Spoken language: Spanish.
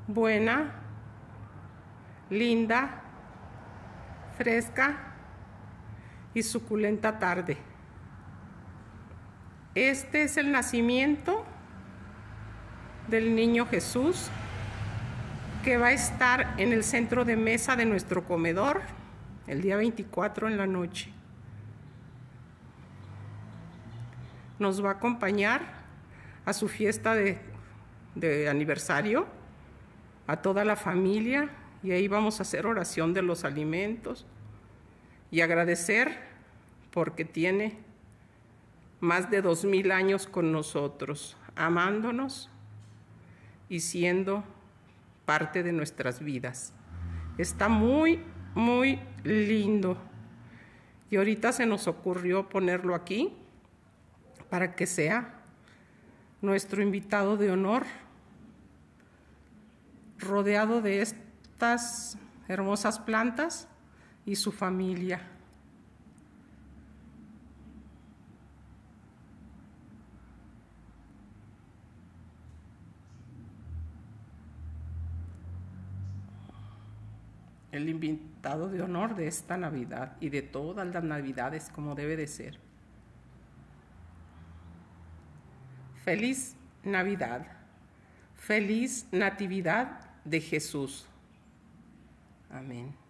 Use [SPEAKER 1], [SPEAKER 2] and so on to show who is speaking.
[SPEAKER 1] buena, linda, fresca y suculenta tarde. Este es el nacimiento del niño Jesús, que va a estar en el centro de mesa de nuestro comedor el día 24 en la noche. Nos va a acompañar a su fiesta de aniversario, a toda la familia, y ahí vamos a hacer oración de los alimentos y agradecer porque tiene más de 2000 años con nosotros, amándonos y siendo parte de nuestras vidas. Está muy, muy lindo. Y ahorita se nos ocurrió ponerlo aquí para que sea nuestro invitado de honor, rodeado de estas hermosas plantas y su familia. El invitado de honor de esta Navidad y de todas las Navidades, como debe de ser. Feliz Navidad, feliz Natividad de Jesús. Amén.